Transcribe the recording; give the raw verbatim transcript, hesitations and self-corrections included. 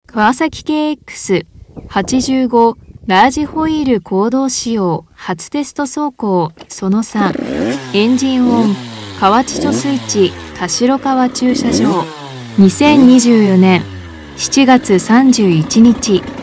川崎系 エックスはちじゅうご ラージホイール公道仕様初テスト走行そのさんエンジンオン河内貯水池田代川駐車場にせんにじゅうよねんしちがつさんじゅういちにち